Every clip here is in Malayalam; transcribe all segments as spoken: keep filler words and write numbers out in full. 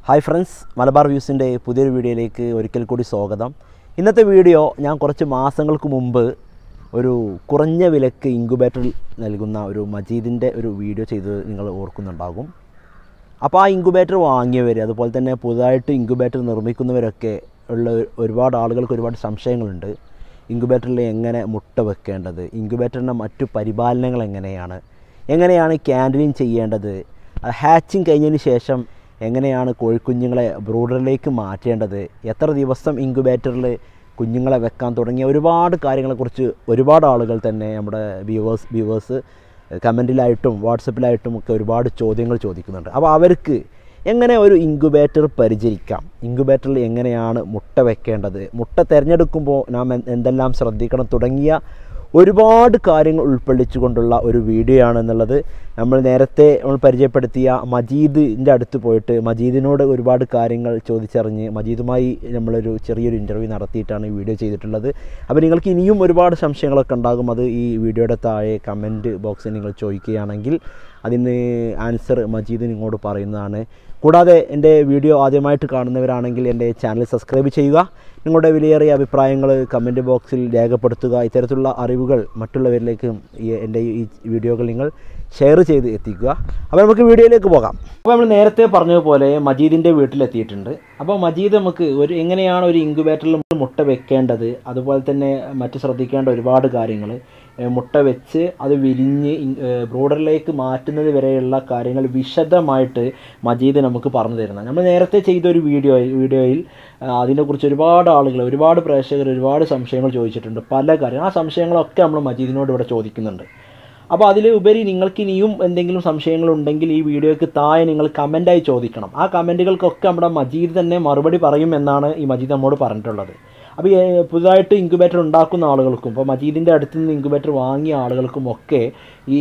ഹായ് ഫ്രണ്ട്സ്, മലബാർ വ്യൂസിൻ്റെ പുതിയൊരു വീഡിയോയിലേക്ക് ഒരിക്കൽ കൂടി സ്വാഗതം. ഇന്നത്തെ വീഡിയോ ഞാൻ കുറച്ച് മാസങ്ങൾക്ക് മുമ്പ് ഒരു കുറഞ്ഞ വിലക്ക് ഇൻക്യുബേറ്റർ നൽകുന്ന ഒരു മജീദിൻ്റെ ഒരു വീഡിയോ ചെയ്തത് നിങ്ങൾ ഓർക്കുന്നുണ്ടാകും. അപ്പോൾ ആ ഇൻക്യുബേറ്റർ വാങ്ങിയവർ, അതുപോലെ തന്നെ പുതുതായിട്ട് ഇൻക്യുബേറ്റർ നിർമ്മിക്കുന്നവരൊക്കെ ഉള്ള ഒരുപാട് ആളുകൾക്ക് ഒരുപാട് സംശയങ്ങളുണ്ട്. ഇൻക്യുബേറ്ററിൽ എങ്ങനെ മുട്ട വെക്കേണ്ടത്, ഇൻക്യുബേറ്ററിൻ്റെ മറ്റു പരിപാലനങ്ങൾ എങ്ങനെയാണ്, എങ്ങനെയാണ് ക്യാൻഡിലിങ് ചെയ്യേണ്ടത്, ഹാച്ചിങ് കഴിഞ്ഞതിന് ശേഷം എങ്ങനെയാണ് കോഴിക്കുഞ്ഞുങ്ങളെ ബ്രൂഡറിലേക്ക് മാറ്റേണ്ടത്, എത്ര ദിവസം ഇൻക്യുബേറ്ററിൽ കുഞ്ഞുങ്ങളെ വെക്കാൻ തുടങ്ങിയ ഒരുപാട് കാര്യങ്ങളെക്കുറിച്ച് ഒരുപാട് ആളുകൾ തന്നെ നമ്മുടെ വ്യൂവേഴ്സ് വ്യൂവേഴ്സ് കമൻറ്റിലായിട്ടും വാട്സപ്പിലായിട്ടും ഒക്കെ ഒരുപാട് ചോദ്യങ്ങൾ ചോദിക്കുന്നുണ്ട്. അപ്പോൾ അവർക്ക് എങ്ങനെ ഒരു ഇൻക്യുബേറ്റർ പരിചരിക്കാം, ഇൻക്യുബേറ്ററിൽ എങ്ങനെയാണ് മുട്ട വെക്കേണ്ടത്, മുട്ട തിരഞ്ഞെടുക്കുമ്പോൾ നാം എന്തെല്ലാം ശ്രദ്ധിക്കണം തുടങ്ങിയ ഒരുപാട് കാര്യങ്ങൾ ഉൾക്കൊള്ളിച്ചുകൊണ്ടുള്ള ഒരു വീഡിയോ ആണെന്നുള്ളത് നമ്മൾ നേരത്തെ നമ്മൾ പരിചയപ്പെടുത്തിയ മജീദിൻ്റെ അടുത്ത് പോയിട്ട് മജീദിനോട് ഒരുപാട് കാര്യങ്ങൾ ചോദിച്ചറിഞ്ഞ് മജീദുമായി നമ്മളൊരു ചെറിയൊരു ഇൻ്റർവ്യൂ നടത്തിയിട്ടാണ് ഈ വീഡിയോ ചെയ്തിട്ടുള്ളത്. അപ്പോൾ നിങ്ങൾക്ക് ഇനിയും ഒരുപാട് സംശയങ്ങളൊക്കെ ഉണ്ടാകും. അത് ഈ വീഡിയോയുടെ താഴെ കമൻറ്റ് ബോക്സിൽ നിങ്ങൾ ചോദിക്കുകയാണെങ്കിൽ അതിന് ആൻസർ മജീദ് നിങ്ങളോട് പറയുന്നതാണ്. കൂടാതെ എൻ്റെ വീഡിയോ ആദ്യമായിട്ട് കാണുന്നവരാണെങ്കിൽ എൻ്റെ ചാനൽ സബ്സ്ക്രൈബ് ചെയ്യുക, നിങ്ങളുടെ വിലയേറിയ അഭിപ്രായങ്ങൾ കമൻറ്റ് ബോക്സിൽ രേഖപ്പെടുത്തുക. ഇത്തരത്തിലുള്ള അറിവുകൾ മറ്റുള്ളവരിലേക്ക് എൻ്റെ ഈ വീഡിയോകൾ നിങ്ങൾ ഷെയർ ചെയ്ത് എത്തിക്കുക. അപ്പോൾ നമുക്ക് വീഡിയോയിലേക്ക് പോകാം. അപ്പോൾ നമ്മൾ നേരത്തെ പറഞ്ഞതുപോലെ മജീദിൻ്റെ വീട്ടിലെത്തിയിട്ടുണ്ട്. അപ്പോൾ മജീദ് നമുക്ക് ഒരു എങ്ങനെയാണ് ഒരു ഇൻക്യുബേറ്ററിൽ മുട്ട വെക്കേണ്ടത്, അതുപോലെ തന്നെ മറ്റ് ശ്രദ്ധിക്കേണ്ട ഒരുപാട് കാര്യങ്ങൾ, മുട്ട വെച്ച് അത് വിരിഞ്ഞ് ബ്രൂഡറിലേക്ക് മാറ്റുന്നത് വരെയുള്ള കാര്യങ്ങൾ വിശദമായിട്ട് മജീദ് നമുക്ക് പറഞ്ഞു തരുന്നത്. നമ്മൾ നേരത്തെ ചെയ്തൊരു വീഡിയോ വീഡിയോയിൽ അതിനെക്കുറിച്ച് ഒരുപാട് ആളുകൾ, ഒരുപാട് പ്രേക്ഷകർ ഒരുപാട് സംശയങ്ങൾ ചോദിച്ചിട്ടുണ്ട്. പല കാര്യം ആ സംശയങ്ങളൊക്കെ നമ്മൾ മജീദിനോട് ഇവിടെ ചോദിക്കുന്നുണ്ട്. അപ്പോൾ അതിൽ ഉപരി നിങ്ങൾക്ക് ഇനിയും എന്തെങ്കിലും സംശയങ്ങളുണ്ടെങ്കിൽ ഈ വീഡിയോയ്ക്ക് താഴെ നിങ്ങൾ കമൻറ്റായി ചോദിക്കണം. ആ കമൻറ്റുകൾക്കൊക്കെ നമ്മുടെ മജീദ് തന്നെ മറുപടി പറയുമെന്നാണ് ഈ മജീദ് നമ്മോട് പറഞ്ഞിട്ടുള്ളത്. അപ്പോൾ പുതുതായിട്ട് ഇൻക്യുബേറ്റർ ഉണ്ടാക്കുന്ന ആളുകൾക്കും ഇപ്പോൾ മജീദിൻ്റെ അടുത്ത് നിന്ന് ഇൻക്യുബേറ്റർ വാങ്ങിയ ആളുകൾക്കും ഒക്കെ ഈ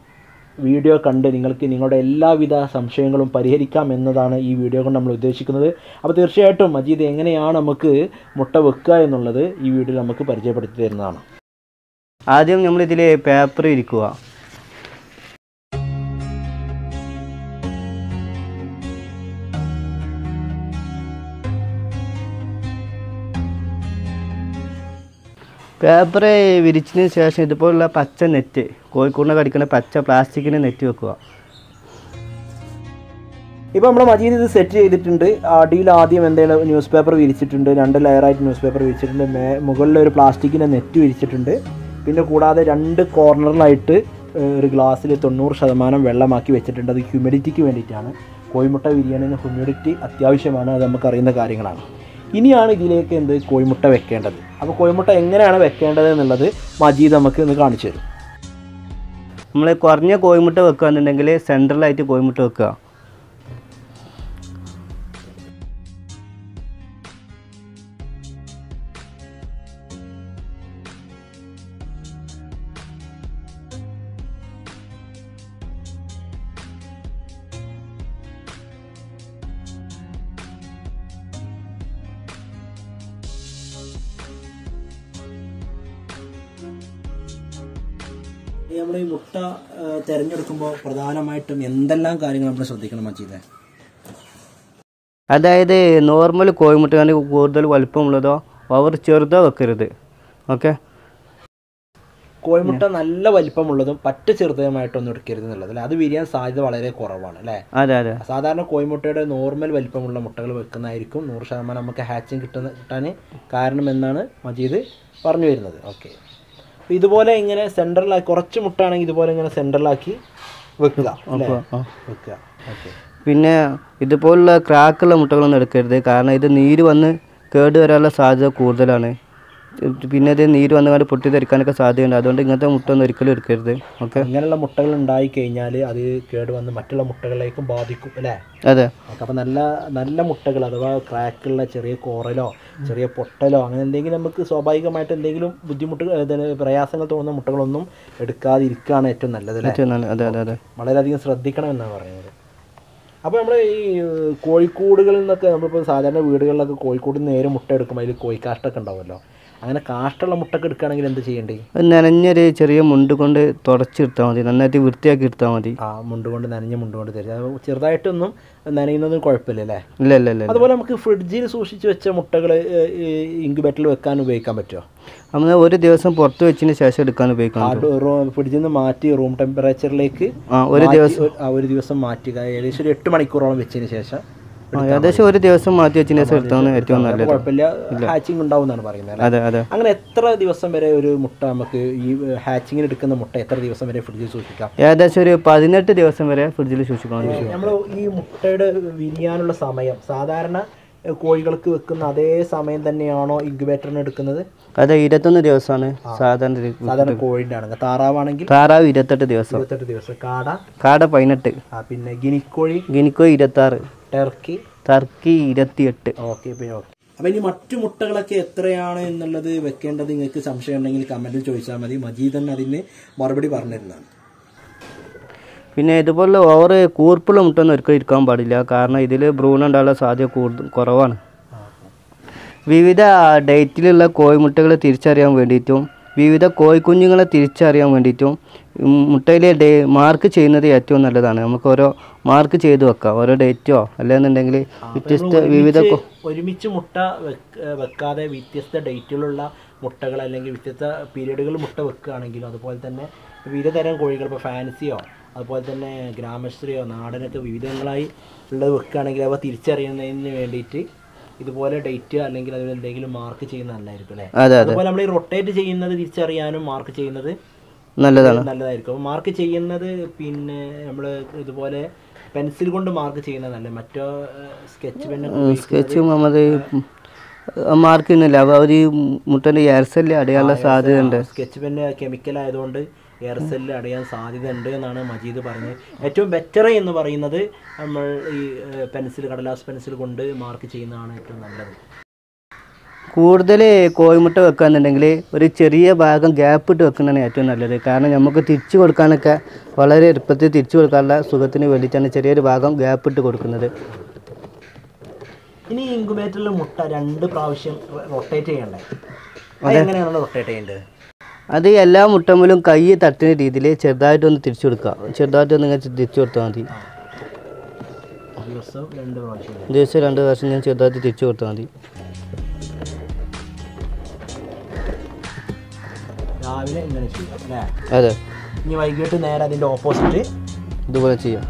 വീഡിയോ കണ്ട് നിങ്ങൾക്ക് നിങ്ങളുടെ എല്ലാവിധ സംശയങ്ങളും പരിഹരിക്കാം എന്നതാണ് ഈ വീഡിയോ കൊണ്ട് നമ്മൾ ഉദ്ദേശിക്കുന്നത്. അപ്പോൾ തീർച്ചയായിട്ടും മജീദ് എങ്ങനെയാണ് നമുക്ക് മുട്ട വെക്കുക എന്നുള്ളത് ഈ വീഡിയോയിൽ നമുക്ക് പരിചയപ്പെടുത്തി തരുന്നതാണ്. ആദ്യം നമ്മളിതിൽ പേപ്പർ ഇരിക്കുക. പേപ്പർ വിരിച്ചതിന് ശേഷം ഇതുപോലുള്ള പച്ച നെറ്റ്, കോഴിക്കൂടിനെ കടിക്കുന്ന പച്ച പ്ലാസ്റ്റിക്കിൻ്റെ നെറ്റ് വെക്കുക. ഇപ്പോൾ നമ്മൾ മജീദ് ഇത് സെറ്റ് ചെയ്തിട്ടുണ്ട്. അടിയിൽ ആദ്യം എന്തെങ്കിലും ന്യൂസ് പേപ്പർ വിരിച്ചിട്ടുണ്ട്, രണ്ട് ലെയറായിട്ട് ന്യൂസ് പേപ്പർ വിരിച്ചിട്ടുണ്ട്, മേ മുകളിൽ ഒരു പ്ലാസ്റ്റിക്കിൻ്റെ നെറ്റ് വിരിച്ചിട്ടുണ്ട്. പിന്നെ കൂടാതെ രണ്ട് കോർണറിലായിട്ട് ഒരു ഗ്ലാസ്സിൽ തൊണ്ണൂറ് ശതമാനം വെള്ളമാക്കി വെച്ചിട്ടുണ്ട്. അത് ഹ്യൂമിഡിറ്റിക്ക് വേണ്ടിയിട്ടാണ്. കോഴിമുട്ട വിരിയണതിന് ഹ്യൂമിഡിറ്റി അത്യാവശ്യമാണ്, അത് നമുക്കറിയുന്ന കാര്യങ്ങളാണ്. ഇനിയാണ് ഇതിലേക്ക് എന്ത് കോഴിമുട്ട വെക്കേണ്ടത്. അപ്പോൾ കോഴിമുട്ട എങ്ങനെയാണ് വെക്കേണ്ടത് എന്നുള്ളത് മജീദ് നമുക്ക് ഒന്ന് കാണിച്ചു തരും. നമ്മൾ കുറഞ്ഞ കോഴിമുട്ട വെക്കുകയെന്നുണ്ടെങ്കിൽ സെൻട്രലായിട്ട് കോഴിമുട്ട വെക്കുക. നമ്മൾ ഈ മുട്ട തിരഞ്ഞെടുക്കുമ്പോൾ പ്രധാനമായിട്ടും എന്തെല്ലാം കാര്യങ്ങൾ നമ്മൾ ശ്രദ്ധിക്കണം മജീദ്? അതായത് നോർമൽ കോഴിമുട്ട കൂടുതൽ വലുപ്പമുള്ളതോ അവർ ചെറുതോ വെക്കരുത്. ഓക്കെ, കോഴിമുട്ട നല്ല വലിപ്പമുള്ളതും പറ്റ ചെറുതുമായിട്ടൊന്നും എടുക്കരുത് എന്നുള്ളത് അല്ലേ? അത് വിരിയാൻ സാധ്യത വളരെ കുറവാണ് അല്ലേ? അതെ അതെ. സാധാരണ കോഴിമുട്ടയുടെ നോർമൽ വലിപ്പമുള്ള മുട്ടകൾ വെക്കുന്നതായിരിക്കും നൂറ് ശതമാനം നമുക്ക് ഹാച്ചിങ് കിട്ടുന്ന കിട്ടാൻ കാരണം എന്നാണ് മജീദ് പറഞ്ഞു വരുന്നത്. ഓക്കെ, ഇതുപോലെ ഇങ്ങനെ സെൻട്രലാക്കി കുറച്ച് മുട്ടാണെങ്കിൽ ഇതുപോലെ ഇങ്ങനെ സെൻട്രലാക്കി വെക്കുക വെക്കുക ഓക്കെ. പിന്നെ ഇതുപോലുള്ള ക്രാക്കുള്ള മുട്ടകളൊന്നും എടുക്കരുത്, കാരണം ഇത് നീര് വന്ന് കേട് വരാനുള്ള സാധ്യത കൂടുതലാണ്. പിന്നെ ഇത് നീര് വന്നുകൊണ്ട് പൊട്ടിത്തെറിക്കാനൊക്കെ സാധ്യതയുണ്ട്. അതുകൊണ്ട് ഇങ്ങനത്തെ മുട്ട ഒന്നും ഒരിക്കലും എടുക്കരുത്. ഓക്കെ, ഇങ്ങനെയുള്ള മുട്ടകൾ ഉണ്ടായി കഴിഞ്ഞാൽ അത് കേട് വന്ന് മറ്റുള്ള മുട്ടകളിലേക്കും ബാധിക്കും അല്ലേ? അതെ. അപ്പോൾ നല്ല നല്ല മുട്ടകൾ അഥവാ ക്രാക്കുള്ള ചെറിയ കോറലോ ചെറിയ പൊട്ടലോ അങ്ങനെ എന്തെങ്കിലും നമുക്ക് സ്വാഭാവികമായിട്ട് എന്തെങ്കിലും ബുദ്ധിമുട്ടുകൾ പ്രയാസങ്ങൾ തോന്നുന്ന മുട്ടകളൊന്നും എടുക്കാതിരിക്കുകയാണ് ഏറ്റവും നല്ലത് അല്ലേ? അതെ അതെ അതെ. വളരെയധികം ശ്രദ്ധിക്കണം എന്നാണ് പറയുന്നത്. അപ്പോൾ നമ്മൾ ഈ കോഴിക്കൂടുകളിൽ നിന്നൊക്കെ നമ്മളിപ്പോൾ സാധാരണ വീടുകളിലൊക്കെ കോഴിക്കൂടിൽ നിന്ന് നേരെ മുട്ട എടുക്കുമ്പോൾ അതിൽ കോഴിക്കാഷ്ടൊക്കെ ഉണ്ടാവുമല്ലോ. അങ്ങനെ കാഷ്ടമുള്ള മുട്ടൊക്കെ എടുക്കുകയാണെങ്കിൽ എന്ത് ചെയ്യേണ്ടി? നനഞ്ഞൊരു ചെറിയ മുണ്ട് കൊണ്ട് തുടച്ചെടുത്താൽ മതി, നന്നായിട്ട് വൃത്തിയാക്കി എടുത്താൽ മതി. ആ മുണ്ട് കൊണ്ട് നനഞ്ഞ മുണ്ട് കൊണ്ട് തരും, ചെറുതായിട്ടൊന്നും നനയുന്നതും കുഴപ്പമില്ല അല്ലേ? ഇല്ല ഇല്ല ഇല്ല. അതുപോലെ നമുക്ക് ഫ്രിഡ്ജിൽ സൂക്ഷിച്ച് വെച്ച മുട്ടകൾ ഇൻക്യുബേറ്ററിൽ വെക്കാൻ ഉപയോഗിക്കാൻ പറ്റുമോ? നമ്മൾ ഒരു ദിവസം പുറത്ത് വെച്ചതിന് ശേഷം എടുക്കാൻ ഉപയോഗിക്കാം. ഫ്രിഡ്ജിൽ നിന്ന് മാറ്റി റൂം ടെമ്പറേച്ചറിലേക്ക് ഒരു ദിവസം ഒരു ദിവസം മാറ്റുക, ഏകദേശം ഒരു എട്ട് മണിക്കൂറോളം വെച്ചതിന് ശേഷം ഏകദേശം ഒരു ദിവസം മാറ്റി വെച്ചതിന് ശേഷം എടുത്താണ് ഏറ്റവും നല്ലത്. കുഴപ്പമില്ല, ഹാച്ചിങ് ഉണ്ടാവും എന്നാണ് പറയുന്നത്. അതെ അതെ. അങ്ങനെ എത്ര ദിവസം വരെ ഒരു മുട്ട നമുക്ക് ഈ ഹാച്ചിങ്ങിന് എടുക്കുന്ന മുട്ട എത്ര ദിവസം വരെ ഫ്രിഡ്ജിൽ സൂക്ഷിക്കാം? ഏകദേശം ഒരു പതിനെട്ട് ദിവസം വരെ ഫ്രിഡ്ജിൽ സൂക്ഷിക്കാം. നമ്മൾ ഈ മുട്ടയുടെ വിരിയാനുള്ള സമയം സാധാരണ കോഴികൾക്ക് വെക്കുന്ന അതേ സമയം തന്നെയാണോ ഇൻക്യുബേറ്ററിന് എടുക്കുന്നത്? അതെ, ഇരുപത്തൊന്ന് ദിവസമാണ് സാധാരണ സാധാരണ കോഴിൻ്റെ ആണെങ്കിൽ. താറാവാണെങ്കിൽ താറാവ് ഇരുപത്തെട്ട് ദിവസം. ഇരുപത്തെട്ട് ദിവസം. കാട കാട പതിനെട്ട്. പിന്നെ ഗിനിക്കോഴി ഗിനിക്കോഴി ഇരുപത്തി ആറ്. ടർക്കി ടർക്കി ഇരുപത്തിയെട്ട്. ഓക്കെ. പിന്നെ ഓക്കെ. അപ്പം ഇനി മറ്റു മുട്ടകളൊക്കെ എത്രയാണ് എന്നുള്ളത് വെക്കേണ്ടത് നിങ്ങൾക്ക് സംശയം ഉണ്ടെങ്കിൽ കമൻറ്റിൽ ചോദിച്ചാൽ മതി. മജീദ് തന്നെ അതിന് മറുപടി പറഞ്ഞിരുന്നതാണ്. പിന്നെ ഇതുപോലെ ഓവർ കൂർപ്പുള്ള മുട്ട ഒന്നും ഒരിക്കലും ഇരിക്കാൻ പാടില്ല, കാരണം ഇതിൽ ഭ്രൂണം ഉണ്ടാകാനുള്ള സാധ്യത കൂടുതൽ കുറവാണ്. വിവിധ ഡേറ്റിലുള്ള കോഴിമുട്ടകളെ തിരിച്ചറിയാൻ വേണ്ടിയിട്ടും വിവിധ കോഴിക്കുഞ്ഞുങ്ങളെ തിരിച്ചറിയാൻ വേണ്ടിയിട്ടും മുട്ടയിലെ ഡേ മാർക്ക് ചെയ്യുന്നത് ഏറ്റവും നല്ലതാണ്. നമുക്ക് ഓരോ മാർക്ക് ചെയ്ത് വെക്കാം, ഓരോ ഡേറ്റോ അല്ലെന്നുണ്ടെങ്കിൽ വ്യത്യസ്ത വിവിധ ഒരുമിച്ച് മുട്ട വെക്കാതെ വ്യത്യസ്ത ഡേറ്റുകളുള്ള മുട്ടകൾ അല്ലെങ്കിൽ വ്യത്യസ്ത പീരീഡുകൾ മുട്ട വെക്കുകയാണെങ്കിലും അതുപോലെ തന്നെ വിവിധ തരം കോഴികൾ, ഇപ്പോൾ ഫാൻസിയോ അതുപോലെ തന്നെ ഗ്രാമശ്രീയോ നാടനൊക്കെ വിവിധങ്ങളായി ഉള്ളത് വെക്കുകയാണെങ്കിൽ അവ തിരിച്ചറിയുന്നതിന് വേണ്ടിയിട്ട് ഇതുപോലെ ഡേറ്റ് അല്ലെങ്കിൽ അതിൽ എന്തെങ്കിലും മാർക്ക് ചെയ്യുന്നത് നല്ലതായിരിക്കും അല്ലേ? അതുപോലെ നമ്മൾ ഈ റൊട്ടേറ്റ് ചെയ്യുന്നത് തിരിച്ചറിയാനും മാർക്ക് ചെയ്യുന്നത് നല്ലതാണ് നല്ലതായിരിക്കും. അപ്പോൾ മാർക്ക് ചെയ്യുന്നത് പിന്നെ നമ്മൾ ഇതുപോലെ പെൻസിൽ കൊണ്ട് മാർക്ക് ചെയ്യുന്നതല്ലേ, മറ്റോ സ്കെച്ച് പെൻ സ്കെച്ച് അത് മാർക്ക് ചെയ്യുന്നില്ല. അപ്പോൾ അവർ മുട്ടൻ്റെ എയർസെല്ലിൽ അടയാനുള്ള സാധ്യത ഉണ്ട്. സ്കെച്ച് പെന്ന് കെമിക്കൽ ആയതുകൊണ്ട് എയർസെല്ലിൽ അടയാൻ സാധ്യത ഉണ്ട് എന്നാണ് മജീദ് പറഞ്ഞത്. ഏറ്റവും ബെറ്റർ എന്ന് പറയുന്നത് നമ്മൾ ഈ പെൻസിൽ, കടലാസ് പെൻസിൽ കൊണ്ട് മാർക്ക് ചെയ്യുന്നതാണ് ഏറ്റവും നല്ലത്. കൂടുതൽ കോഴിമുട്ട വെക്കുകയെന്നുണ്ടെങ്കിൽ ഒരു ചെറിയ ഭാഗം ഗ്യാപ്പ് ഇട്ട് വെക്കുന്നതാണ് ഏറ്റവും നല്ലത്. കാരണം നമുക്ക് തിരിച്ചു കൊടുക്കാനൊക്കെ വളരെ എളുപ്പത്തിൽ തിരിച്ചു കൊടുക്കാനുള്ള സുഖത്തിന് വേണ്ടിയിട്ടാണ് ചെറിയൊരു ഭാഗം ഗ്യാപ്പ് ഇട്ട് കൊടുക്കുന്നത്. ഇനി ഇൻക്യുബേറ്ററിൽ മുട്ട രണ്ട് പ്രാവശ്യം റൊട്ടേറ്റ് ചെയ്യണ്ടേ? എങ്ങനെയാണ് റൊട്ടേറ്റ് ചെയ്യേണ്ടത്? അത് എല്ലാ മുട്ടമ്മലും കൈ തട്ടുന്ന രീതിയിൽ ചെറുതായിട്ടൊന്ന് തിരിച്ചു കൊടുക്കുക. ചെറുതായിട്ടൊന്ന് ഇങ്ങനെ തിരിച്ചു കൊടുത്താൽ മതി. ദിവസം രണ്ട് പ്രാവശ്യം ദിവസം രണ്ട് പ്രാവശ്യം ഞാൻ ചെറുതായിട്ട് തിരിച്ചു കൊടുത്താൽ മതി. രാവിലെ ഇങ്ങനെ ചെയ്യാം അല്ലേ? അതെ. ഇനി വൈകിട്ട് നേരെ അതിൻ്റെ ഓപ്പോസിറ്റ് ഇതുപോലെ ചെയ്യാം.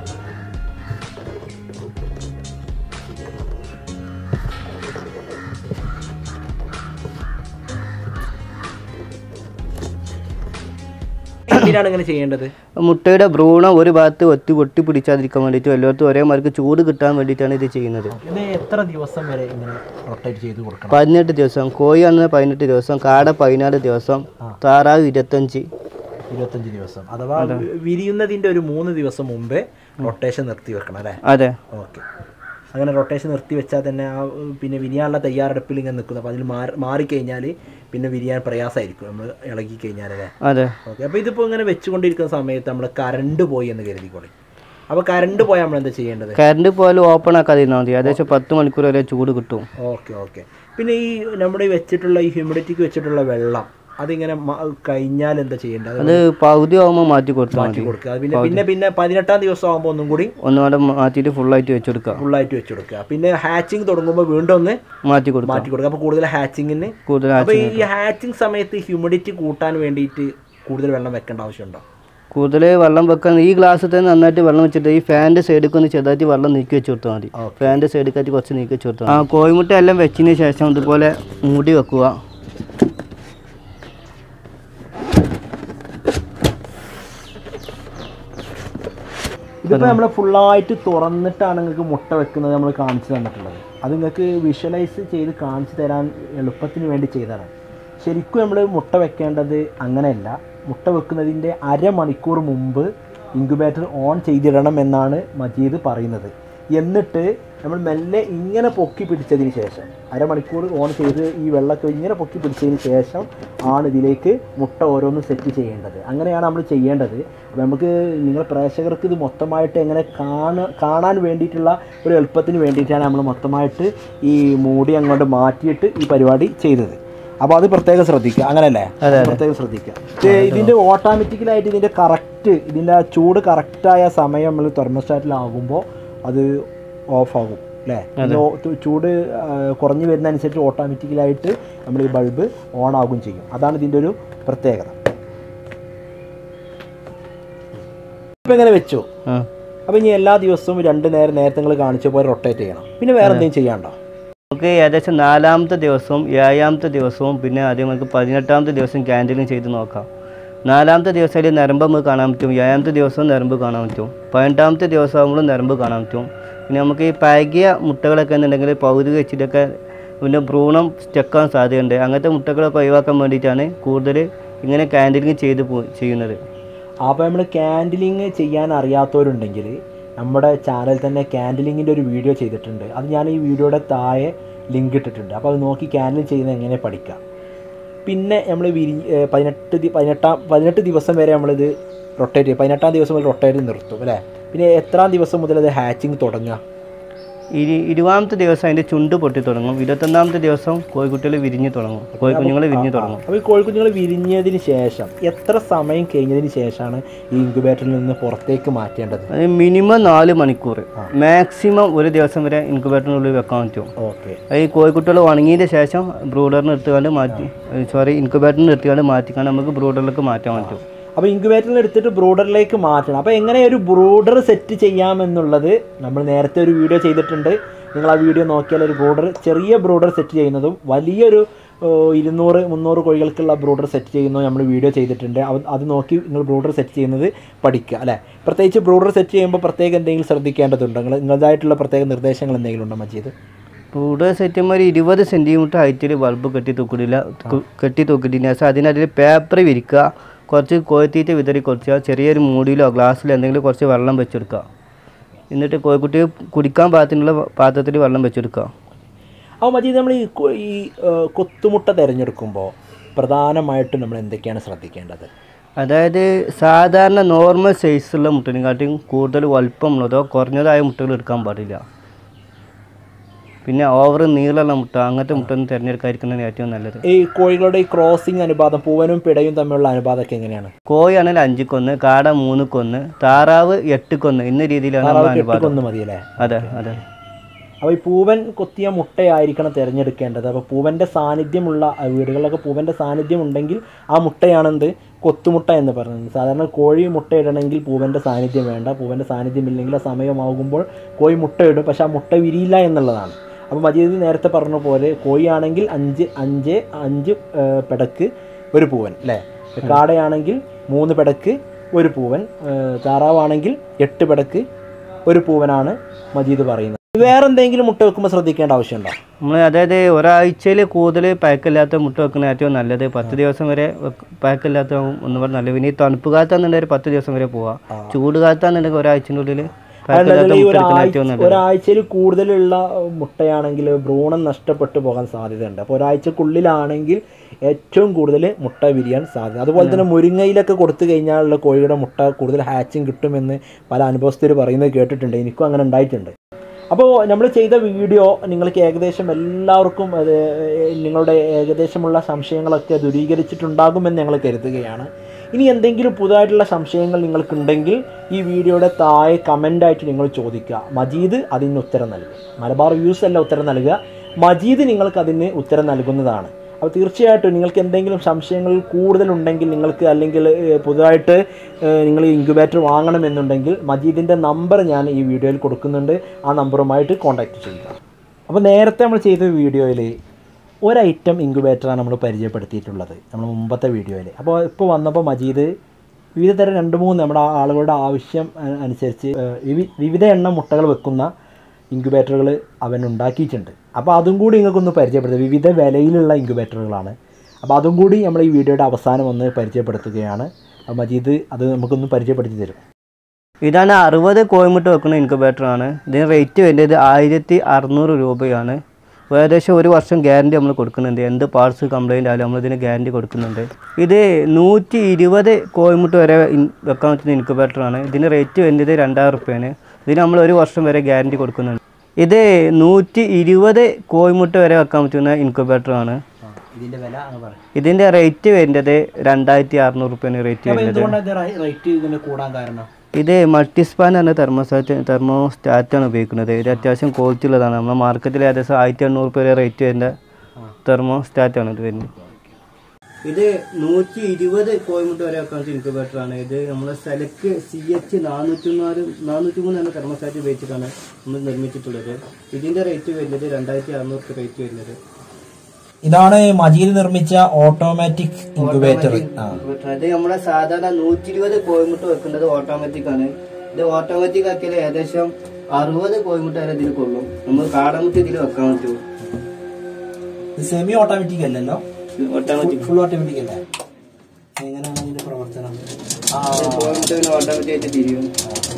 എന്തിനാണ് ഇങ്ങനെ ചെയ്യേണ്ടത്? മുട്ടയുടെ ഭ്രൂണം ഒരു ഭാഗത്ത് ഒത്തി പൊട്ടി പിടിച്ചാതിരിക്കാൻ വേണ്ടിയിട്ട് എല്ലായിടത്തും ഒരേ മാർക്ക് ചൂട് കിട്ടാൻ വേണ്ടിയിട്ടാണ് ഇത് ചെയ്യുന്നത്. ഇത് എത്ര ദിവസം വരെ ഇങ്ങനെ റൊട്ടേറ്റ് ചെയ്ത് കൊടുക്കണം? പതിനെട്ട് ദിവസം. കോഴിയാണെന്ന് പതിനെട്ട് ദിവസം, കാട പതിനാല് ദിവസം, താറാവ് ഇരുപത്തഞ്ച് ഇരുപത്തഞ്ച് ദിവസം. അഥവാ വിരിയുന്നതിൻ്റെ ഒരു മൂന്ന് ദിവസം മുമ്പേ റൊട്ടേഷൻ നിർത്തി വെക്കണം അല്ലേ? അതെ. ഓക്കെ. അങ്ങനെ റൊട്ടേഷൻ നിർത്തി വെച്ചാൽ തന്നെ ആ പിന്നെ വിരിയാനുള്ള തയ്യാറെടുപ്പിൽ ഇങ്ങനെ നിൽക്കുന്നു. അപ്പോൾ അതിൽ മാറി മാറിക്കഴിഞ്ഞാൽ പിന്നെ വിരിയാൻ പ്രയാസമായിരിക്കും നമ്മൾ ഇളകി കഴിഞ്ഞാൽ അല്ലേ? അതെ. ഓക്കെ. അപ്പോൾ ഇതിപ്പോൾ ഇങ്ങനെ വെച്ചുകൊണ്ടിരിക്കുന്ന സമയത്ത് നമ്മൾ കറണ്ട് പോയി എന്ന് കരുതിക്കോളി. അപ്പോൾ കറണ്ട് പോയാൽ നമ്മൾ എന്താ ചെയ്യേണ്ടത്? കറണ്ട് പോയാൽ ഓപ്പൺ ആക്കാതിരുന്നാൽ മതി. ഏകദേശം പത്ത് മണിക്കൂർ വരെ ചൂട് കിട്ടും. Okay okay. പിന്നെ ഈ നമ്മുടെ ഈ വെച്ചിട്ടുള്ള ഈ ഹ്യൂമിഡിറ്റിക്ക് വെച്ചിട്ടുള്ള വെള്ളം അതിങ്ങനെ കഴിഞ്ഞാൽ എന്താ ചെയ്യേണ്ടത്? അത് പകുതി ആകുമ്പോൾ മാറ്റി കൊടുത്താൽ മാറ്റി കൊടുക്കുക. പിന്നെ പിന്നെ പിന്നെ പതിനെട്ടാം ദിവസം ആകുമ്പോൾ ഒന്നും കൂടി ഒന്നുകൂടെ മാറ്റിയിട്ട് ഫുള്ളായിട്ട് വെച്ച് കൊടുക്കുക. ഫുള്ളായിട്ട് വെച്ച് കൊടുക്കുക. പിന്നെ ഹാച്ചിങ് തുടങ്ങുമ്പോൾ വീണ്ടും ഒന്ന് മാറ്റി കൊടുക്കുക മാറ്റി കൊടുക്കുക. അപ്പോൾ കൂടുതൽ ഹാച്ചിങ്ങിന് കൂടുതൽ. അപ്പോൾ ഈ ഹാച്ചിങ് സമയത്ത് ഹ്യൂമിഡിറ്റി കൂട്ടാൻ വേണ്ടിയിട്ട് കൂടുതൽ വെള്ളം വെക്കേണ്ട ആവശ്യമുണ്ടോ? കൂടുതൽ വെള്ളം വെക്കാൻ ഈ ഗ്ലാസ്സിൽ തന്നെ നന്നായിട്ട് വെള്ളം വെച്ചിട്ട് ഈ ഫാനിൻ്റെ സൈഡിൽ ഒന്ന് ചെറുതായിട്ട് വെള്ളം നീക്കി വെച്ച് കൊടുത്താൽ മതി. ഫാനിൻ്റെ സൈഡിലേക്കായിട്ട് കുറച്ച് നീക്കി വെച്ച് കൊടുത്താൽ മതി. ആ കോഴിമുട്ട എല്ലാം വെച്ചതിന് ശേഷം ഇതുപോലെ മൂടി വെക്കുക. ഇതിപ്പോൾ നമ്മൾ ഫുള്ളായിട്ട് തുറന്നിട്ടാണ് നിങ്ങൾക്ക് മുട്ട വെക്കുന്നത് നമ്മൾ കാണിച്ചു തന്നിട്ടുള്ളത്. അത് നിങ്ങൾക്ക് വിഷ്വലൈസ് ചെയ്ത് കാണിച്ചു തരാൻ എളുപ്പത്തിന് വേണ്ടി ചെയ്തതാണ്. ശരിക്കും നമ്മൾ മുട്ട വെക്കേണ്ടത് അങ്ങനെയല്ല. മുട്ട വെക്കുന്നതിൻ്റെ അരമണിക്കൂർ മുമ്പ് ഇൻക്യുബേറ്റർ ഓൺ ചെയ്തിടണം എന്നാണ് മജീദ് പറയുന്നത്. എന്നിട്ട് നമ്മൾ മെല്ലെ ഇങ്ങനെ പൊക്കി പിടിച്ചതിന് ശേഷം അരമണിക്കൂർ ഓൺ ചെയ്ത് ഈ വെള്ളമൊക്കെ ഇങ്ങനെ പൊക്കി പിടിച്ചതിന് ശേഷം ആണ് ഇതിലേക്ക് മുട്ട ഓരോന്നും സെറ്റ് ചെയ്യേണ്ടത്. അങ്ങനെയാണ് നമ്മൾ ചെയ്യേണ്ടത്. അപ്പോൾ നമുക്ക് നിങ്ങൾ പ്രേക്ഷകർക്ക് ഇത് മൊത്തമായിട്ട് എങ്ങനെ കാണ കാണാൻ വേണ്ടിയിട്ടുള്ള ഒരു എളുപ്പത്തിന് വേണ്ടിയിട്ടാണ് നമ്മൾ മൊത്തമായിട്ട് ഈ മൂടി അങ്ങോട്ട് മാറ്റിയിട്ട് ഈ പരിപാടി ചെയ്തത്. അപ്പോൾ അത് പ്രത്യേകം ശ്രദ്ധിക്കുക, അങ്ങനെയല്ലേ? പ്രത്യേകം ശ്രദ്ധിക്കുക. ഇതിൻ്റെ ഓട്ടോമാറ്റിക്കലായിട്ട് ഇതിൻ്റെ കറക്റ്റ് ഇതിൻ്റെ ചൂട് കറക്റ്റായ സമയം നമ്മൾ തെർമോസ്റ്റാറ്റിലാകുമ്പോൾ അത് ഓഫാകും അല്ലേ? ചൂട് കുറഞ്ഞു വരുന്നതനുസരിച്ച് ഓട്ടോമാറ്റിക്കലായിട്ട് നമ്മൾ ഈ ബൾബ് ഓൺ ആകുകയും ചെയ്യും. അതാണ് ഇതിൻ്റെ ഒരു പ്രത്യേകത. ഇപ്പം ഇങ്ങനെ വെച്ചു. അപ്പോൾ ഇനി എല്ലാ ദിവസവും രണ്ട് നേരം നേരത്തെ നിങ്ങൾ കാണിച്ച പോലെ റൊട്ടേറ്റ് ചെയ്യണം. പിന്നെ വേറെ എന്തെങ്കിലും ചെയ്യാണ്ടോ? നമുക്ക് ഏകദേശം നാലാമത്തെ ദിവസവും ഏഴാമത്തെ ദിവസവും പിന്നെ ആദ്യം നമുക്ക് പതിനെട്ടാമത്തെ ദിവസം ക്യാൻഡിലും ചെയ്ത് നോക്കാം. നാലാമത്തെ ദിവസം അതിൽ നരമ്പ് നമുക്ക് കാണാൻ പറ്റും, ഏഴാമത്തെ ദിവസവും നരമ്പ് കാണാൻ പറ്റും, പതിനെട്ടാമത്തെ ദിവസം ആകുമ്പോഴും നരമ്പ് കാണാൻ പറ്റും. പിന്നെ നമുക്ക് ഈ പഴകിയ മുട്ടകളൊക്കെ എന്നുണ്ടെങ്കിൽ പകുതി വെച്ചിട്ടൊക്കെ പിന്നെ ഭ്രൂണം സ്റ്റക്കാൻ സാധ്യതയുണ്ട്. അങ്ങനത്തെ മുട്ടകളൊക്കെ ഒഴിവാക്കാൻ വേണ്ടിയിട്ടാണ് കൂടുതൽ ഇങ്ങനെ ക്യാൻഡിലിങ് ചെയ്ത് പോ ചെയ്യുന്നത്. അപ്പോൾ നമ്മൾ ക്യാൻഡിലിങ് ചെയ്യാൻ അറിയാത്തവരുണ്ടെങ്കിൽ നമ്മുടെ ചാനൽ തന്നെ ക്യാൻഡിലിങ്ങിൻ്റെ ഒരു വീഡിയോ ചെയ്തിട്ടുണ്ട്. അത് ഞാൻ ഈ വീഡിയോയുടെ താഴെ ലിങ്ക് ഇട്ടിട്ടുണ്ട്. അപ്പോൾ അത് നോക്കി ക്യാൻഡിലിങ് ചെയ്യുന്നത് എങ്ങനെ പഠിക്കാം. പിന്നെ നമ്മൾ വിരി പതിനെട്ട് പതിനെട്ടാം പതിനെട്ട് ദിവസം വരെ നമ്മളിത് റൊട്ടേറ്റ് ചെയ്യും. പതിനെട്ടാം ദിവസം മുതൽ റൊട്ടേറ്റ് നിർത്തും അല്ലേ? പിന്നെ എത്രാം ദിവസം മുതൽ അത് ഹാച്ചിങ് തുടങ്ങുക? ഇരു ഇരുപതാമത്തെ ദിവസം അതിൻ്റെ ചുണ്ട് പൊട്ടി തുടങ്ങും. ഇരുപത്തൊന്നാമത്തെ ദിവസം കോഴിക്കുട്ടികൾ വിരിഞ്ഞ് തുടങ്ങും, കോഴിക്കുഞ്ഞുങ്ങൾ വിരിഞ്ഞ് തുടങ്ങും. അപ്പോൾ ഈ കോഴിക്കുഞ്ഞുങ്ങൾ വിരിഞ്ഞതിന് ശേഷം എത്ര സമയം കഴിഞ്ഞതിന് ശേഷമാണ് ഈ ഇൻക്യുബേറ്ററിൽ നിന്ന് പുറത്തേക്ക് മാറ്റേണ്ടത്? അത് മിനിമം നാല് മണിക്കൂർ, മാക്സിമം ഒരു ദിവസം വരെ ഇൻക്യുബേറ്ററിനുള്ളിൽ വെക്കാൻ പറ്റും. ഓക്കെ. ഈ കോഴിക്കുട്ടികൾ ഉണങ്ങിയതിന് ശേഷം ബ്രൂഡറിന് എടുത്തുകൊണ്ട് മാറ്റി സോറി ഇൻക്യുബേറ്ററിന് എടുത്തുകൊണ്ട് മാറ്റിക്കാണ്ട് നമുക്ക് ബ്രൂഡറിലേക്ക് മാറ്റാൻ പറ്റും. അപ്പോൾ ഇൻക്യുബേറ്ററിൽ എടുത്തിട്ട് ബ്രൂഡറിലേക്ക് മാറ്റണം. അപ്പോൾ എങ്ങനെ ഒരു ബ്രൂഡർ സെറ്റ് ചെയ്യാമെന്നുള്ളത് നമ്മൾ നേരത്തെ ഒരു വീഡിയോ ചെയ്തിട്ടുണ്ട്. നിങ്ങൾ ആ വീഡിയോ നോക്കിയാൽ ഒരു ബ്രൂഡർ, ചെറിയ ബ്രൂഡർ സെറ്റ് ചെയ്യുന്നതും വലിയൊരു ഇരുന്നൂറ് മുന്നൂറ് കോഴികൾക്കുള്ള ബ്രൂഡർ സെറ്റ് ചെയ്യുന്നതും നമ്മൾ വീഡിയോ ചെയ്തിട്ടുണ്ട്. അത് നോക്കി നിങ്ങൾ ബ്രൂഡർ സെറ്റ് ചെയ്യുന്നത് പഠിക്കുക അല്ലേ? പ്രത്യേകിച്ച് ബ്രൂഡർ സെറ്റ് ചെയ്യുമ്പോൾ പ്രത്യേകം എന്തെങ്കിലും ശ്രദ്ധിക്കേണ്ടതുണ്ടോ? നിങ്ങൾ നിങ്ങളുടേതായിട്ടുള്ള പ്രത്യേക നിർദ്ദേശങ്ങൾ എന്തെങ്കിലും ഉണ്ടോ മജീദ്? ബ്രൂഡർ സെറ്റുമ്പോൾ ഒരു ഇരുപത് സെൻറ്റിമീറ്റർ ഹൈറ്റിൽ ബൾബ് കെട്ടി തൂക്കിടില്ല കെട്ടി തൂക്കിട്ടതിന് ശേഷം അതിനടിയിൽ പേപ്പർ വിരിക്കുക, കുറച്ച് കോഴിത്തീറ്റ വിതറി കുറച്ച് ചെറിയൊരു മൂടിയിലോ ഗ്ലാസ്സിലോ എന്തെങ്കിലും കുറച്ച് വെള്ളം വെച്ചെടുക്കുക. എന്നിട്ട് കോഴിക്കുട്ടി കുടിക്കാൻ പാകത്തിനുള്ള പാത്രത്തിൽ വെള്ളം വെച്ചെടുക്കുക. അപ്പോൾ മജീദ്, നമ്മൾ ഈ ഈ കൊത്തുമുട്ട തിരഞ്ഞെടുക്കുമ്പോൾ പ്രധാനമായിട്ടും നമ്മൾ എന്തൊക്കെയാണ് ശ്രദ്ധിക്കേണ്ടത്? അതായത് സാധാരണ നോർമൽ സൈസുള്ള മുട്ടനെക്കാട്ടിയും കൂടുതൽ വലുപ്പമുള്ളതോ കുറഞ്ഞതായ മുട്ടകൾ എടുക്കാൻ പാടില്ല. പിന്നെ ഓവർ നീളമുള്ള മുട്ട അങ്ങനത്തെ മുട്ട ഒന്നും തിരഞ്ഞെടുക്കാതിരിക്കുന്നതാണ് ഏറ്റവും നല്ലത്. ഈ കോഴികളുടെ ഈ ക്രോസിംഗ് അനുപാതം, പൂവനും പിടയും തമ്മിലുള്ള അനുപാതമൊക്കെ എങ്ങനെയാണ്? കോഴിയാണെങ്കിൽ അഞ്ചിക്കൊന്ന്, കാട മൂന്നിക്കൊന്ന്, താറാവ് എട്ടിക്കൊന്ന് എന്ന രീതിയിലാണ് അനുപാതം. മതിയല്ലേ? അതെ അതെ. അപ്പോൾ ഈ പൂവൻ കൊത്തിയ മുട്ടയായിരിക്കണം തിരഞ്ഞെടുക്കേണ്ടത്. അപ്പോൾ പൂവൻ്റെ സാന്നിധ്യമുള്ള വീടുകളിലൊക്കെ പൂവൻ്റെ സാന്നിധ്യം ഉണ്ടെങ്കിൽ ആ മുട്ടയാണെന്ത് കൊത്തുമുട്ട എന്ന് പറയുന്നത്. സാധാരണ കോഴി മുട്ടയിടണമെങ്കിൽ പൂവൻ്റെ സാന്നിധ്യം വേണ്ട. പൂവൻ്റെ സാന്നിധ്യം ഇല്ലെങ്കിൽ ആ സമയമാകുമ്പോൾ കോഴി മുട്ടയിടും, പക്ഷെ ആ മുട്ട വിരിയില്ല എന്നുള്ളതാണ്. അപ്പോൾ മജീദ് നേരത്തെ പറഞ്ഞ പോലെ കോഴിയാണെങ്കിൽ അഞ്ച് അഞ്ച് അഞ്ച് പെടക്ക് ഒരു പൂവൻ അല്ലേ? കാടയാണെങ്കിൽ മൂന്ന് പെടക്ക് ഒരു പൂവൻ, താറാവാണെങ്കിൽ എട്ട് പെടക്ക് ഒരു പൂവനാണ് മജീദ് പറയുന്നത്. വേറെ എന്തെങ്കിലും മുട്ട വെക്കുമ്പോൾ ശ്രദ്ധിക്കേണ്ട ആവശ്യമുണ്ടോ? നമ്മൾ അതായത് ഒരാഴ്ചയിൽ കൂടുതൽ പഴക്കമില്ലാത്ത മുട്ട വെക്കുന്ന ഏറ്റവും നല്ലത്. പത്ത് ദിവസം വരെ പഴക്കമില്ലാത്ത ഒന്ന് പറഞ്ഞാൽ നല്ലത്. പിന്നെ ഈ തണുപ്പ് കാലത്താണെന്നുണ്ടെങ്കിൽ ഒരു പത്ത് ദിവസം വരെ പോവാം. ചൂട് കാലത്താണെന്നുണ്ടെങ്കിൽ ഒരാഴ്ചൻ്റെ ഉള്ളിൽ ഒരാഴ്ചയിൽ കൂടുതലുള്ള മുട്ടയാണെങ്കിൽ ഭ്രൂണം നഷ്ടപ്പെട്ടു പോകാൻ സാധ്യതയുണ്ട്. അപ്പോൾ ഒരാഴ്ചക്കുള്ളിലാണെങ്കിൽ ഏറ്റവും കൂടുതൽ മുട്ട വിരിയാൻ സാധ്യത. അതുപോലെ തന്നെ മുരിങ്ങയിലൊക്കെ കൊടുത്തു കഴിഞ്ഞാലുള്ള കോഴിയുടെ മുട്ട കൂടുതൽ ഹാച്ചിങ് കിട്ടുമെന്ന് പല അനുഭവസ്ഥർ പറയുന്നത് കേട്ടിട്ടുണ്ട്. എനിക്കും അങ്ങനെ ഉണ്ടായിട്ടുണ്ട്. അപ്പോൾ നമ്മൾ ചെയ്ത വീഡിയോ നിങ്ങൾക്ക് ഏകദേശം എല്ലാവർക്കും അത് നിങ്ങളുടെ ഏകദേശമുള്ള സംശയങ്ങളൊക്കെ ദൂരീകരിച്ചിട്ടുണ്ടാകുമെന്ന് ഞങ്ങൾ കരുതുകയാണ്. ഇനി എന്തെങ്കിലും പുതുതായിട്ടുള്ള സംശയങ്ങൾ നിങ്ങൾക്കുണ്ടെങ്കിൽ ഈ വീഡിയോയുടെ താഴെ കമൻ്റായിട്ട് നിങ്ങൾ ചോദിക്കുക. മജീദ് അതിന് ഉത്തരം നൽകും. മലബാർ വ്യൂസ് അല്ല ഉത്തരം നൽകുക, മജീദ് നിങ്ങൾക്ക് അതിന് ഉത്തരം നൽകുന്നതാണ്. അപ്പോൾ തീർച്ചയായിട്ടും നിങ്ങൾക്ക് എന്തെങ്കിലും സംശയങ്ങൾ കൂടുതലുണ്ടെങ്കിൽ നിങ്ങൾക്ക് അല്ലെങ്കിൽ പുതുതായിട്ട് നിങ്ങൾ ഇൻക്യുബേറ്റർ വാങ്ങണമെന്നുണ്ടെങ്കിൽ മജീദിൻ്റെ നമ്പർ ഞാൻ ഈ വീഡിയോയിൽ കൊടുക്കുന്നുണ്ട്. ആ നമ്പറുമായിട്ട് കോൺടാക്റ്റ് ചെയ്യുക. അപ്പോൾ നേരത്തെ നമ്മൾ ചെയ്ത വീഡിയോയിൽ ഒരു ഐറ്റം ഇൻക്യുബേറ്ററാണ് നമ്മൾ പരിചയപ്പെടുത്തിയിട്ടുള്ളത് നമ്മൾ മുമ്പത്തെ വീഡിയോയിൽ. അപ്പോൾ ഇപ്പോൾ വന്നപ്പോൾ മജീദ് വിവിധ തരം രണ്ട് മൂന്ന് നമ്മുടെ ആളുകളുടെ ആവശ്യം അനുസരിച്ച് വിവിധ എണ്ണം മുട്ടകൾ വെക്കുന്ന ഇൻക്യുബേറ്ററുകൾ അവൻ ഉണ്ടാക്കിയിട്ടുണ്ട്. അപ്പോൾ അതും കൂടി നിങ്ങൾക്കൊന്ന് പരിചയപ്പെടുത്തുക. വിവിധ വിലയിലുള്ള ഇൻക്യുബേറ്ററുകളാണ്. അപ്പോൾ അതും കൂടി നമ്മൾ ഈ വീഡിയോയുടെ അവസാനം ഒന്ന് പരിചയപ്പെടുത്തുകയാണ്. മജീദ് അത് നമുക്കൊന്ന് പരിചയപ്പെടുത്തി തരും. ഇതാണ് അറുപത് കോഴിമുട്ട വെക്കുന്ന ഇൻക്യുബേറ്ററാണ്. ഇതിന് റേറ്റ് വരുന്നത് ആയിരത്തി അറുന്നൂറ് രൂപയാണ്. ഏകദേശം ഒരു വർഷം ഗ്യാരണ്ടി നമ്മൾ കൊടുക്കുന്നുണ്ട്. എന്ത് പാർട്സ് കംപ്ലൈൻ്റ് ആയാലും നമ്മളിതിന് ഗ്യാരണ്ടി കൊടുക്കുന്നുണ്ട്. ഇത് നൂറ്റി ഇരുപത് കോഴിമുട്ട വരെ വെക്കാൻ പറ്റുന്ന ഇൻക്യുബേറ്ററാണ്. ഇതിന് റേറ്റ് വരുന്നത് രണ്ടായിരം റുപ്യാണ്. ഇതിന് നമ്മൾ ഒരു വർഷം വരെ ഗ്യാരണ്ടി കൊടുക്കുന്നുണ്ട്. ഇത് നൂറ്റി ഇരുപത് കോഴിമുട്ട വരെ വെക്കാൻ പറ്റുന്ന ഇൻക്യുബേറ്ററാണ്. ഇതിൻ്റെ വില അങ്ങ് പറയും. ഇതിൻ്റെ റേറ്റ് വരുന്നത് രണ്ടായിരത്തി അറുന്നൂറ് റുപ്യാണ് റേറ്റ് വരുന്നത്. എന്തുകൊണ്ടാണ് റേറ്റ് ഇതിന് കൂടാൻ കാരണം? ഇത് മൾട്ടിസ്പാൻ എന്ന തെർമോസ്റ്റാറ്റ് തെർമോസ്റ്റാറ്റാണ് ഉപയോഗിക്കുന്നത്. ഇത് അത്യാവശ്യം ക്വാളിറ്റി ഉള്ളതാണ്. നമ്മുടെ മാർക്കറ്റിൽ ഏകദേശം ആയിരത്തി എണ്ണൂറ് രൂപ വരെ റേറ്റ് വരുന്ന തെർമോസ്റ്റാറ്റാണ് ഇത് വരുന്നത്. ഇത് നൂറ്റി ഇരുപത് കോയിമുട്ട് വരെ വെക്കാനുള്ള ഇൻക്യുബേറ്റർ ആണ്. ഇത് നമ്മുടെ സെലക്ട് സി എച്ച് നാനൂറ്റി നാല് നാനൂറ്റി മൂന്ന് എന്ന തെർമോസ്റ്റാറ്റ് ഉപയോഗിച്ചിട്ടാണ് നമ്മൾ നിർമ്മിച്ചിട്ടുള്ളത്. ഇതിൻ്റെ റേറ്റ് വരുന്നത് രണ്ടായിരത്തി അറുന്നൂറ് രൂപ റേറ്റ് വരുന്നത്. ഇതാണ് മജീദ് നിർമ്മിച്ച ഓട്ടോമാറ്റിക് ഇൻക്യുബേറ്റർ. അത് നമ്മുടെ സാധാരണ നൂറ്റി ഇരുപത് കോയിമുട്ട് വെക്കുന്നത് ഓട്ടോമാറ്റിക് ആണ്. ഇത് ഓട്ടോമാറ്റിക് ആക്കിയാൽ ഏകദേശം അറുപത് കോയിമുട്ട് വരെ ഇതിൽ കൊള്ളും. നമ്മൾ കാടമുട്ട് ഇതിൽ വെക്കാൻ പറ്റും. സെമി ഓട്ടോമാറ്റിക് അല്ലല്ലോ, ഓട്ടോമാറ്റിക് ഫുൾ ഓട്ടോമാറ്റിക് അല്ലേ? എങ്ങനെയാണ് അതിന്റെ പ്രവർത്തനം? കോയിമുട്ട് ഓട്ടോമാറ്റിക് ആയിട്ട് തിരിയും.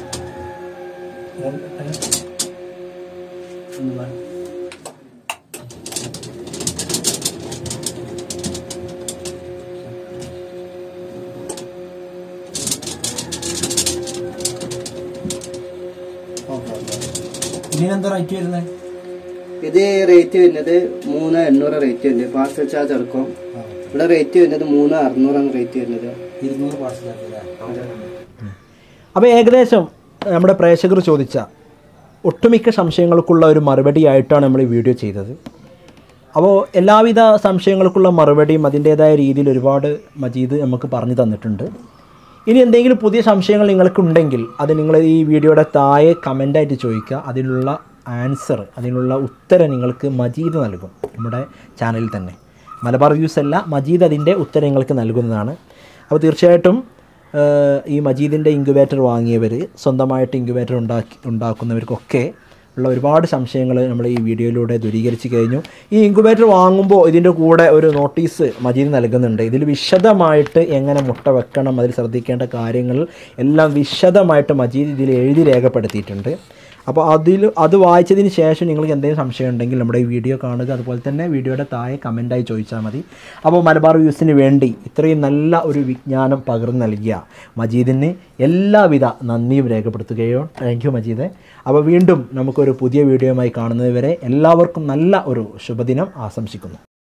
ഇതിനെന്താ റേറ്റ് വരുന്നത്? ഇത് റേറ്റ് വരുന്നത് മൂന്ന് എണ്ണൂറ് റേറ്റ് വരുന്നത്. പാർസൽ ചാർജ് അടക്കം. ഇവിടെ റേറ്റ് വരുന്നത് മൂന്ന് അറുന്നൂറാണ് റേറ്റ് വരുന്നത്. ഇരുന്നൂറ് പാർസൽ ചാർജ്. അപ്പോൾ ഏകദേശം നമ്മുടെ പ്രേക്ഷകർ ചോദിച്ച ഒട്ടുമിക്ക സംശയങ്ങൾക്കുള്ള ഒരു മറുപടി ആയിട്ടാണ് നമ്മൾ ഈ വീഡിയോ ചെയ്തത്. അപ്പോൾ എല്ലാവിധ സംശയങ്ങൾക്കുള്ള മറുപടിയും അതിൻ്റേതായ രീതിയിൽ ഒരുപാട് മജീദ് നമുക്ക് പറഞ്ഞു തന്നിട്ടുണ്ട്. ഇനി എന്തെങ്കിലും പുതിയ സംശയങ്ങൾ നിങ്ങൾക്കുണ്ടെങ്കിൽ അത് നിങ്ങൾ ഈ വീഡിയോയുടെ താഴെ കമൻ്റായിട്ട് ചോദിക്കുക. അതിനുള്ള ആൻസർ, അതിനുള്ള ഉത്തരം നിങ്ങൾക്ക് മജീദ് നൽകും നമ്മുടെ ചാനലിൽ തന്നെ. മലബാർ വ്യൂസ് അല്ല, മജീദ് അതിൻ്റെ ഉത്തരം നിങ്ങൾക്ക് നൽകുന്നതാണ്. അപ്പോൾ തീർച്ചയായിട്ടും ഈ മജീദിൻ്റെ ഇൻക്യുബേറ്റർ വാങ്ങിയവർ, സ്വന്തമായിട്ട് ഇൻക്യുബേറ്റർ ഉണ്ടാക്കി ഉണ്ടാക്കുന്നവർക്കൊക്കെ ഉള്ള ഒരുപാട് സംശയങ്ങൾ നമ്മൾ ഈ വീഡിയോയിലൂടെ ദൂരീകരിച്ച് കഴിഞ്ഞു. ഈ ഇൻക്യുബേറ്റർ വാങ്ങുമ്പോൾ ഇതിൻ്റെ കൂടെ ഒരു നോട്ടീസ് മജീദ് നൽകുന്നുണ്ട്. ഇതിൽ വിശദമായിട്ട് എങ്ങനെ മുട്ട വെക്കണം, അതിൽ ശ്രദ്ധിക്കേണ്ട കാര്യങ്ങൾ എല്ലാം വിശദമായിട്ട് മജീദ് ഇതിൽ എഴുതി രേഖപ്പെടുത്തിയിട്ടുണ്ട്. അപ്പോൾ അതിൽ അത് വായിച്ചതിന് ശേഷം നിങ്ങൾക്ക് എന്തെങ്കിലും സംശയം ഉണ്ടെങ്കിൽ നമ്മുടെ ഈ വീഡിയോ കാണുക. അതുപോലെ തന്നെ വീഡിയോയുടെ താഴെ കമൻറ്റായി ചോദിച്ചാൽ മതി. അപ്പോൾ മലബാർ വ്യൂസിന് വേണ്ടി ഇത്രയും നല്ല ഒരു വിജ്ഞാനം പകർന്നു നൽകിയ മജീദിന് എല്ലാവിധ നന്ദിയും രേഖപ്പെടുത്തുകയോ. Thank you Majeed. അപ്പോൾ വീണ്ടും നമുക്കൊരു പുതിയ വീഡിയോയുമായി കാണുന്നത് വരെ എല്ലാവർക്കും നല്ല ഒരു ശുഭദിനം ആശംസിക്കുന്നു.